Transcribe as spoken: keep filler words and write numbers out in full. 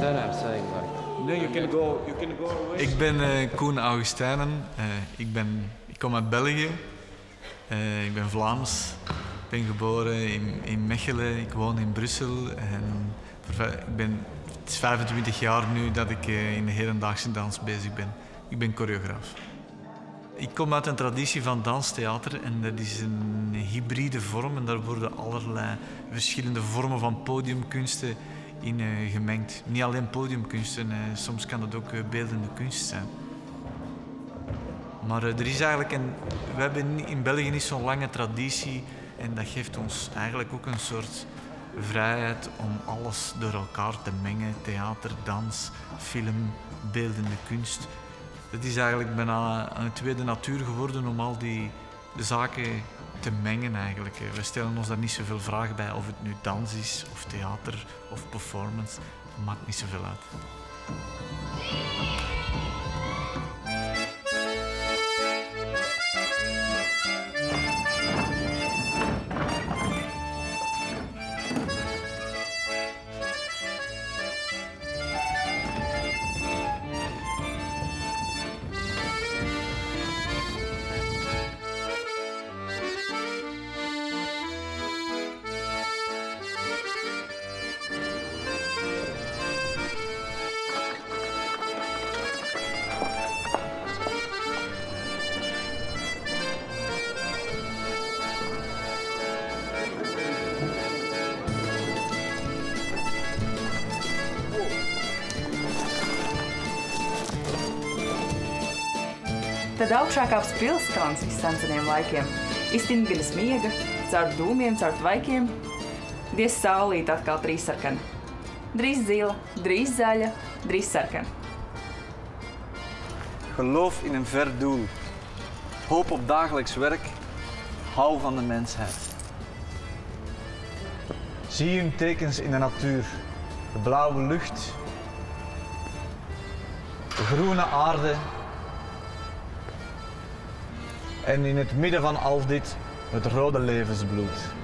understand. I'm saying like. No, you can go. You can go away. Ik ben uh, Koen Augustijnen. Uh, ik, ben, ik kom uit België. Uh, ik ben Vlaams. Ik ben geboren in, in Mechelen. Ik woon in Brussel. En ik ben, het is vijfentwintig jaar nu dat ik uh, in de hedendaagse dans bezig ben. Ik ben choreograaf. Ik kom uit een traditie van danstheater en dat is een hybride vorm en daar worden allerlei verschillende vormen van podiumkunsten in uh, gemengd. Niet alleen podiumkunsten, uh, soms kan het ook uh, beeldende kunst zijn. Maar uh, er is eigenlijk een, we hebben in België niet zo'n lange traditie en dat geeft ons eigenlijk ook een soort vrijheid om alles door elkaar te mengen. Theater, dans, film, beeldende kunst. Het is eigenlijk bijna een tweede natuur geworden om al die zaken te mengen eigenlijk. We stellen ons daar niet zoveel vragen bij of het nu dans is, of theater, of performance. Dat maakt niet zoveel uit. Tad augšākāps pilskalns izsanceniem laikiem, izstingļas miega, caur dūmiem, caur tvaikiem. Diez saulīt atkal trīssarkana. Drīz zila, drīz zaļa, drīz sarkana. Geloof in een ver doel. Hoop op dagelijks werk. Hou van de mensheid. Zie hun tekens in de natuur. De blauwe lucht. De groene aarde. En in het midden van al dit, het rode levensbloed.